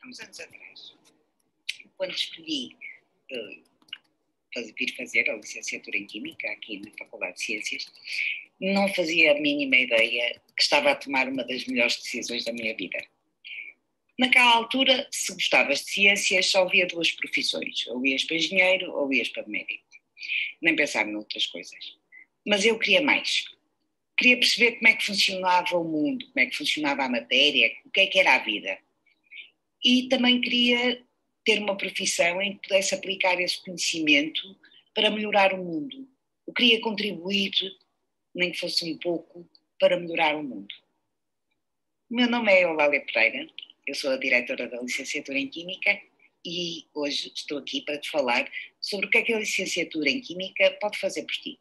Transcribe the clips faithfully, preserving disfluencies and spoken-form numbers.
há uns anos atrás, quando escolhi uh, fazer, vir fazer a licenciatura em Química aqui na Faculdade de Ciências, não fazia a mínima ideia que estava a tomar uma das melhores decisões da minha vida. Naquela altura, se gostavas de ciências, só havia duas profissões, ou ias para engenheiro ou ias para médico. Nem pensar noutras coisas. Mas eu queria mais. Queria perceber como é que funcionava o mundo, como é que funcionava a matéria, o que é que era a vida. E também queria ter uma profissão em que pudesse aplicar esse conhecimento para melhorar o mundo. Eu queria contribuir, nem que fosse um pouco, para melhorar o mundo. O meu nome é Eulália Pereira, eu sou a diretora da licenciatura em Química e hoje estou aqui para te falar sobre o que é que a licenciatura em Química pode fazer por ti.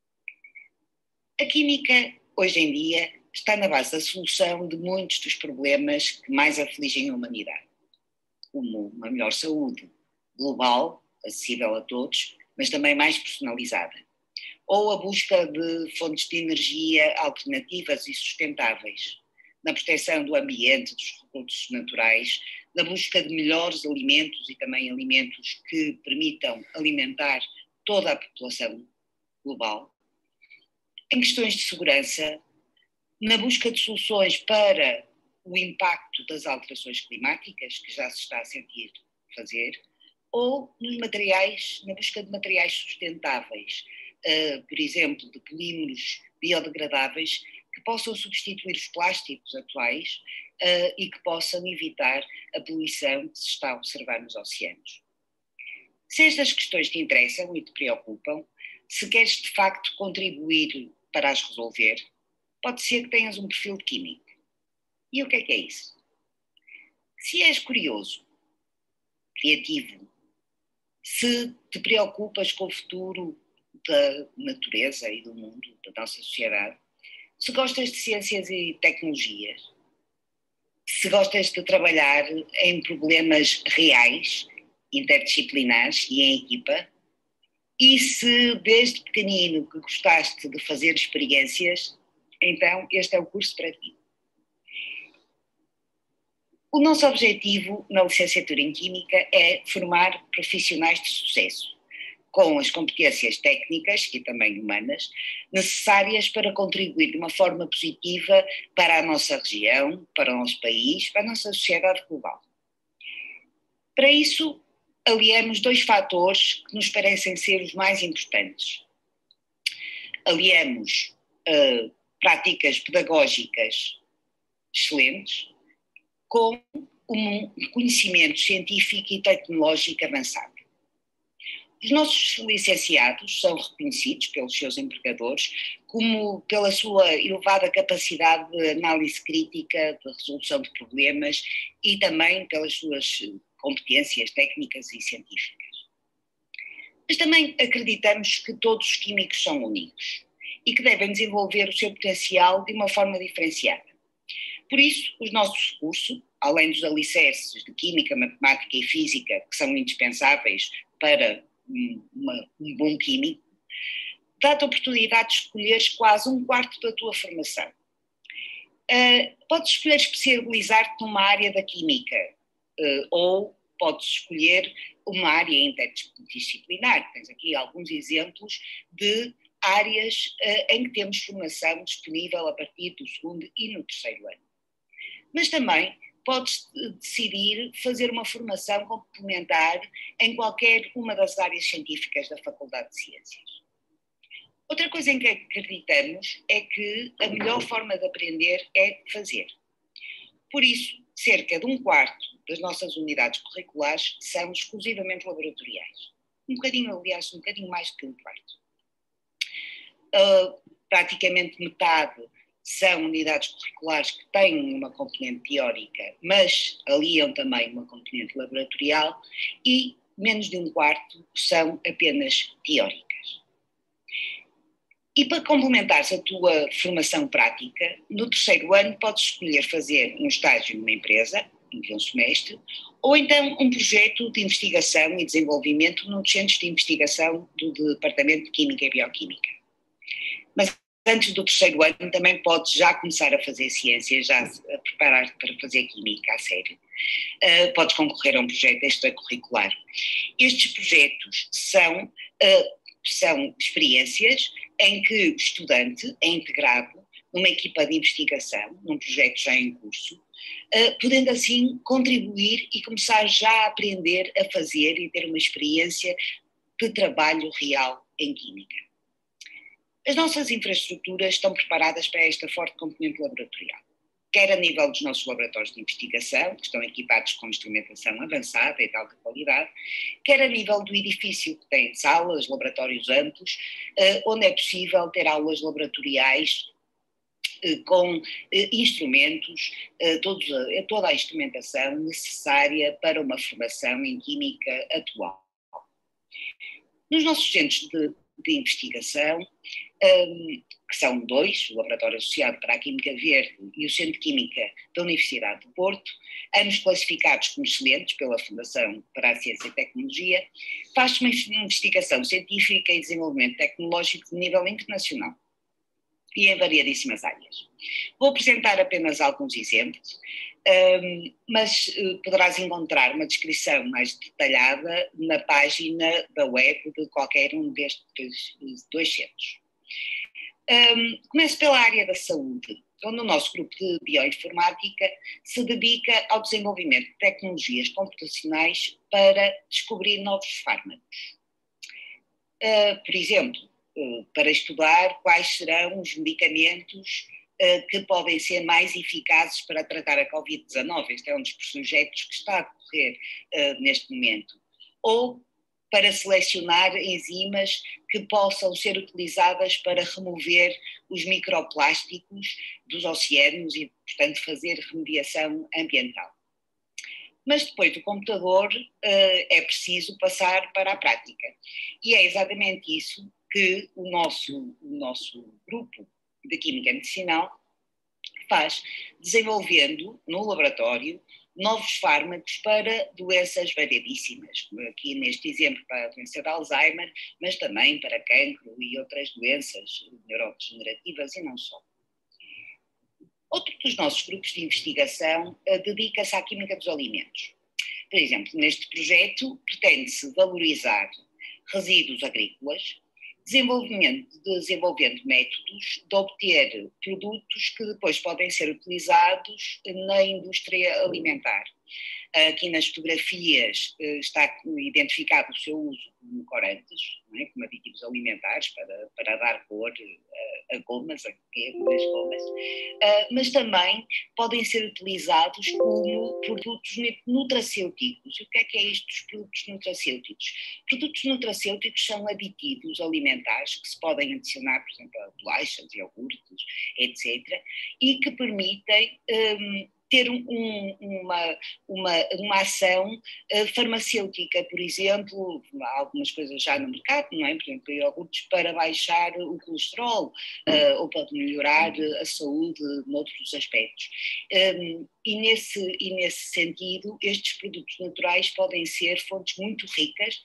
A Química, hoje em dia, está na base da solução de muitos dos problemas que mais afligem a humanidade, como uma melhor saúde global, acessível a todos, mas também mais personalizada, ou a busca de fontes de energia alternativas e sustentáveis, na proteção do ambiente, dos recursos naturais, na busca de melhores alimentos e também alimentos que permitam alimentar toda a população global, em questões de segurança, na busca de soluções para o impacto das alterações climáticas, que já se está a sentir fazer, ou nos materiais, na busca de materiais sustentáveis, uh, por exemplo, de polímeros biodegradáveis que possam substituir os plásticos atuais uh, e que possam evitar a poluição que se está a observar nos oceanos. Se estas questões te interessam e te preocupam, se queres de facto contribuir para as resolver, pode ser que tenhas um perfil de químico. E o que é que é isso? Se és curioso, criativo, se te preocupas com o futuro da natureza e do mundo, da nossa sociedade, se gostas de ciências e tecnologias, se gostas de trabalhar em problemas reais, interdisciplinares e em equipa, e se desde pequenino que gostaste de fazer experiências, então este é o curso para ti. O nosso objetivo na licenciatura em Química é formar profissionais de sucesso, com as competências técnicas e também humanas necessárias para contribuir de uma forma positiva para a nossa região, para o nosso país, para a nossa sociedade global. Para isso, aliamos dois fatores que nos parecem ser os mais importantes. Aliamos uh, práticas pedagógicas excelentes com um conhecimento científico e tecnológico avançado. Os nossos licenciados são reconhecidos pelos seus empregadores como pela sua elevada capacidade de análise crítica, de resolução de problemas e também pelas suas competências técnicas e científicas. Mas também acreditamos que todos os químicos são únicos e que devem desenvolver o seu potencial de uma forma diferenciada. Por isso, os nossos cursos, além dos alicerces de Química, Matemática e Física, que são indispensáveis para uma, um bom químico, dá-te a oportunidade de escolheres quase um quarto da tua formação. Uh, podes escolher especializar-te numa área da química, uh, ou podes escolher uma área interdisciplinar. Tens aqui alguns exemplos de áreas uh, em que temos formação disponível a partir do segundo e no terceiro ano. Mas também podes decidir fazer uma formação complementar em qualquer uma das áreas científicas da Faculdade de Ciências. Outra coisa em que acreditamos é que a melhor forma de aprender é fazer. Por isso, cerca de um quarto das nossas unidades curriculares são exclusivamente laboratoriais. Um bocadinho, aliás, um bocadinho mais do que um quarto. Uh, praticamente metade são unidades curriculares que têm uma componente teórica, mas aliam também uma componente laboratorial, e menos de um quarto são apenas teóricas. E para complementares a tua formação prática, no terceiro ano podes escolher fazer um estágio numa empresa, de um semestre, ou então um projeto de investigação e desenvolvimento nos centros de investigação do Departamento de Química e Bioquímica. Mas antes do terceiro ano também podes já começar a fazer ciência, já a preparar-te para fazer química a sério. Uh, podes concorrer a um projeto extracurricular. Estes projetos são, uh, são experiências em que o estudante é integrado numa equipa de investigação, num projeto já em curso, uh, podendo assim contribuir e começar já a aprender a fazer e ter uma experiência de trabalho real em química. As nossas infraestruturas estão preparadas para esta forte componente laboratorial, quer a nível dos nossos laboratórios de investigação, que estão equipados com instrumentação avançada e de alta qualidade, quer a nível do edifício, que tem salas, laboratórios amplos, onde é possível ter aulas laboratoriais com instrumentos, todos, toda a instrumentação necessária para uma formação em química atual. Nos nossos centros de, de investigação, um, que são dois, o Laboratório Associado para a Química Verde e o Centro de Química da Universidade de Porto, ambos classificados como excelentes pela Fundação para a Ciência e Tecnologia, faz-se uma investigação científica e desenvolvimento tecnológico de nível internacional e em variadíssimas áreas. Vou apresentar apenas alguns exemplos, um, mas uh, poderás encontrar uma descrição mais detalhada na página da web de qualquer um destes dois centros. Um, começo pela área da saúde, onde o nosso grupo de bioinformática se dedica ao desenvolvimento de tecnologias computacionais para descobrir novos fármacos. Uh, por exemplo, uh, para estudar quais serão os medicamentos uh, que podem ser mais eficazes para tratar a covid dezanove. Este é um dos projetos que está a decorrer uh, neste momento. Ou para selecionar enzimas que possam ser utilizadas para remover os microplásticos dos oceanos e, portanto, fazer remediação ambiental. Mas depois do computador uh, é preciso passar para a prática. E é exatamente isso que o nosso, o nosso grupo de Química Medicinal faz, desenvolvendo no laboratório novos fármacos para doenças variadíssimas, aqui neste exemplo para a doença de Alzheimer, mas também para cancro e outras doenças neurodegenerativas e não só. Outro dos nossos grupos de investigação uh, dedica-se à química dos alimentos. Por exemplo, neste projeto pretende-se valorizar resíduos agrícolas, desenvolvimento, desenvolvendo métodos de obter produtos que depois podem ser utilizados na indústria alimentar. Aqui nas fotografias está identificado o seu uso como corantes, não é? Como aditivos alimentares para, para dar cor a, a gomas, a nas gomas, uh, mas também podem ser utilizados como produtos nutracêuticos. E o que é que é isto dos produtos nutracêuticos? Produtos nutracêuticos são aditivos alimentares que se podem adicionar, por exemplo, a bolachas, iogurtes, etcétera, e que permitem um, ter um, uma, uma, uma ação uh, farmacêutica, por exemplo, há algumas coisas já no mercado, não é? Por exemplo, iogurtes para baixar o colesterol uh, ou para melhorar a saúde noutros aspectos. Um, e, nesse, e nesse sentido, estes produtos naturais podem ser fontes muito ricas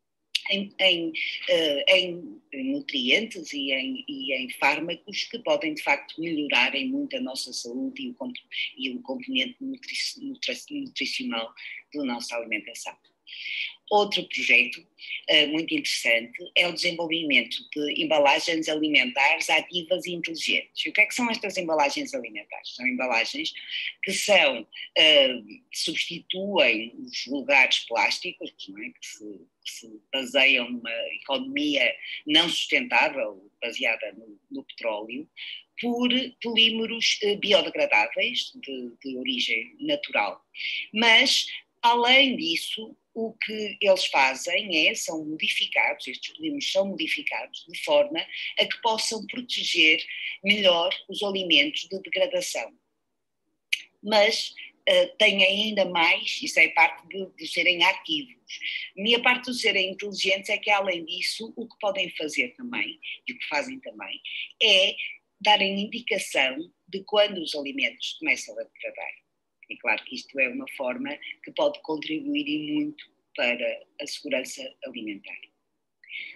Em, em, uh, em, em nutrientes e em, e em fármacos que podem de facto melhorar em muito a nossa saúde e o, e o componente nutri, nutri, nutricional da nossa alimentação. Outro projeto uh, muito interessante é o desenvolvimento de embalagens alimentares ativas e inteligentes. E o que é que são estas embalagens alimentares? São embalagens que são, uh, substituem os lugares plásticos, não é? que, se, que se baseiam numa economia não sustentável, baseada no, no petróleo, por polímeros uh, biodegradáveis de, de origem natural. Mas, além disso, o que eles fazem é, são modificados, estes polímeros são modificados de forma a que possam proteger melhor os alimentos de degradação. Mas uh, têm ainda mais, isso é parte de, de serem ativos. E a parte de serem inteligentes é que, além disso, o que podem fazer também, e o que fazem também, é darem indicação de quando os alimentos começam a degradar. E claro que isto é uma forma que pode contribuir e muito para a segurança alimentar.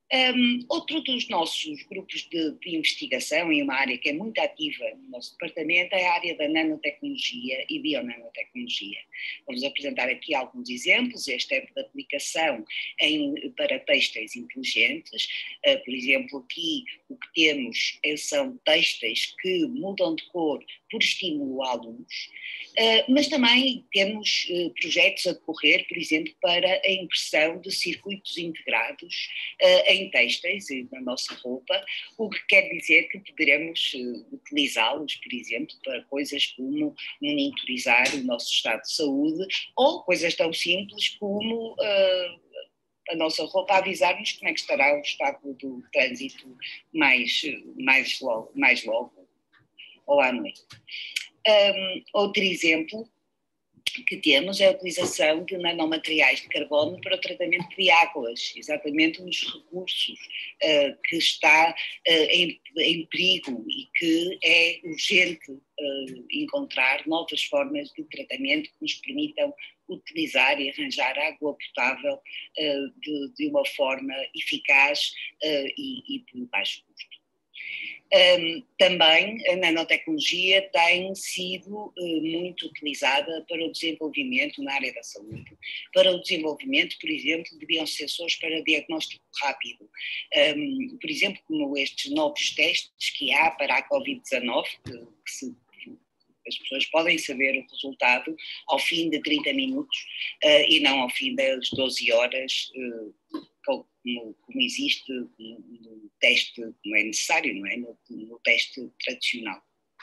Um, outro dos nossos grupos de, de investigação, e uma área que é muito ativa no nosso departamento, é a área da nanotecnologia e bionanotecnologia. Vamos apresentar aqui alguns exemplos. Este é de aplicação em, para têxteis inteligentes. Uh, por exemplo, aqui o que temos são têxteis que mudam de cor por estímulo a luz, uh, mas também temos uh, projetos a decorrer, por exemplo, para a impressão de circuitos integrados uh, em têxteis e na nossa roupa, o que quer dizer que poderemos uh, utilizá-los, por exemplo, para coisas como monitorizar o nosso estado de saúde ou coisas tão simples como uh, a nossa roupa a avisar-nos como é que estará o estado do trânsito mais, mais, logo, mais logo ou à noite. Um, outro exemplo que temos é a utilização de nanomateriais de carbono para o tratamento de águas, exatamente nos recursos uh, que está uh, em, em perigo e que é urgente uh, encontrar novas formas de tratamento que nos permitam utilizar e arranjar água potável uh, de, de uma forma eficaz uh, e, e de baixo custo. Um, também a nanotecnologia tem sido uh, muito utilizada para o desenvolvimento na área da saúde, para o desenvolvimento, por exemplo, de biosensores para diagnóstico rápido. Um, por exemplo, como estes novos testes que há para a covid dezanove, que, que se as pessoas podem saber o resultado ao fim de trinta minutos uh, e não ao fim das doze horas, uh, como, como existe no, no teste, não é necessário, não é? No, no teste tradicional.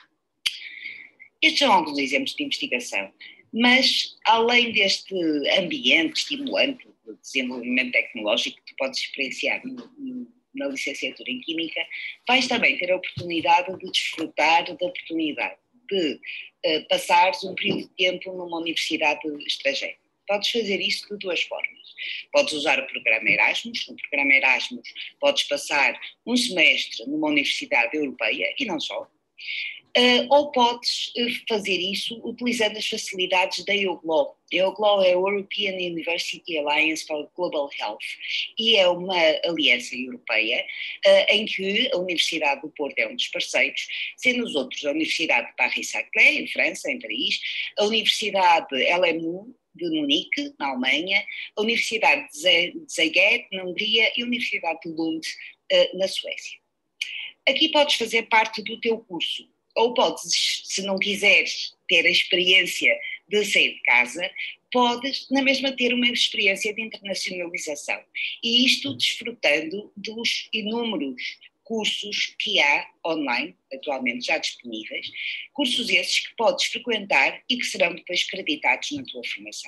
Estes são alguns exemplos de investigação, mas além deste ambiente estimulante de desenvolvimento tecnológico que tu podes experienciar no, no, na licenciatura em Química, vais também ter a oportunidade de desfrutar da oportunidade de uh, passares um período de tempo numa universidade estrangeira. Podes fazer isso de duas formas. Podes usar o programa Erasmus. No programa Erasmus podes passar um semestre numa universidade europeia e não só. Uh, ou podes uh, fazer isso utilizando as facilidades da EUGLO. A EUGLO é a European University Alliance for Global Health e é uma aliança europeia uh, em que a Universidade do Porto é um dos parceiros, sendo os outros a Universidade de Paris-Saclay, em França, em Paris, a Universidade L M U de Munique, na Alemanha, a Universidade de Szeged, na Hungria, e a Universidade de Lund, uh, na Suécia. Aqui podes fazer parte do teu curso. Ou podes, se não quiseres ter a experiência de sair de casa, podes na mesma ter uma experiência de internacionalização. E isto desfrutando dos inúmeros cursos que há online, atualmente já disponíveis, cursos esses que podes frequentar e que serão depois creditados na tua formação.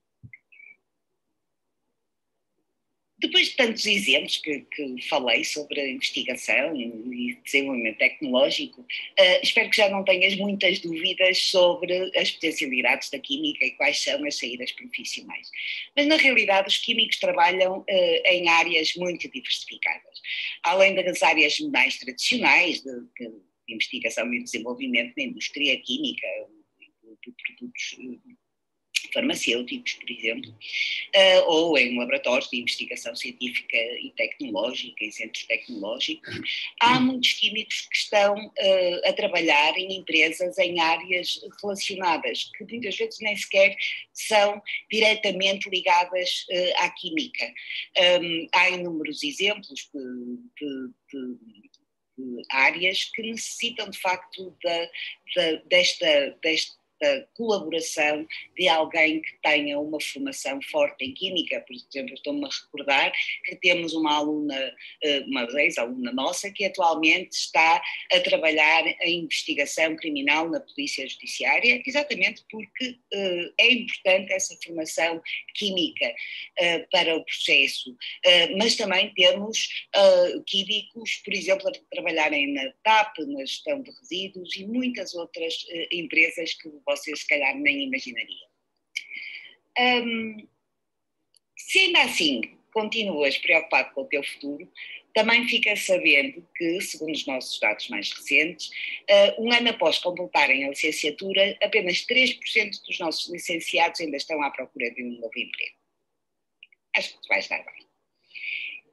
Depois de tantos exemplos que, que falei sobre a investigação e desenvolvimento tecnológico, uh, espero que já não tenhas muitas dúvidas sobre as potencialidades da química e quais são as saídas profissionais. Mas, na realidade, os químicos trabalham uh, em áreas muito diversificadas. Além das áreas mais tradicionais de, de investigação e desenvolvimento na indústria química, de, de produtos uh, farmacêuticos, por exemplo, uh, ou em laboratórios de investigação científica e tecnológica, em centros tecnológicos. Há muitos químicos que estão uh, a trabalhar em empresas em áreas relacionadas, que muitas vezes nem sequer são diretamente ligadas uh, à química. Um, há inúmeros exemplos de, de, de de áreas que necessitam de facto da, da, desta, desta da colaboração de alguém que tenha uma formação forte em química. Por exemplo, estou-me a recordar que temos uma aluna, uma ex-aluna nossa, que atualmente está a trabalhar em investigação criminal na Polícia Judiciária, exatamente porque uh, é importante essa formação química uh, para o processo. Uh, mas também temos uh, químicos, por exemplo, a trabalharem na T A P, na gestão de resíduos e muitas outras uh, empresas que vocês se calhar nem imaginariam. Um, se ainda assim continuas preocupado com o teu futuro, também fica sabendo que, segundo os nossos dados mais recentes, uh, um ano após completarem a licenciatura, apenas três por cento dos nossos licenciados ainda estão à procura de um novo emprego. Acho que vai estar bem.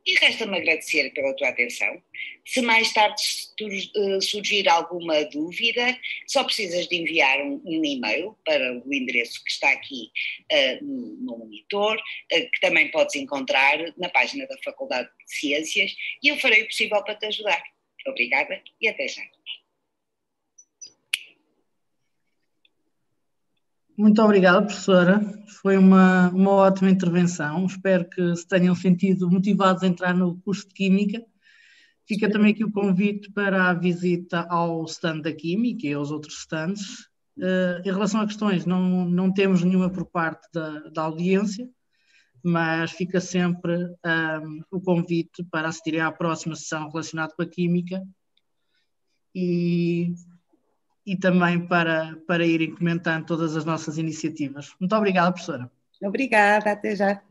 E resta-me agradecer pela tua atenção. Se mais tarde surgir alguma dúvida, só precisas de enviar um, um e-mail para o endereço que está aqui uh, no, no monitor, uh, que também podes encontrar na página da Faculdade de Ciências, e eu farei o possível para te ajudar. Obrigada e até já. Muito obrigada, professora. Foi uma, uma ótima intervenção. Espero que se tenham sentido motivados a entrar no curso de Química. Fica também aqui o convite para a visita ao stand da Química e aos outros stands. Uh, em relação a questões, não, não temos nenhuma por parte da, da audiência, mas fica sempre um, o convite para assistirem à próxima sessão relacionada com a Química e... e também para, para irem comentando todas as nossas iniciativas. Muito obrigada, professora. Obrigada, até já.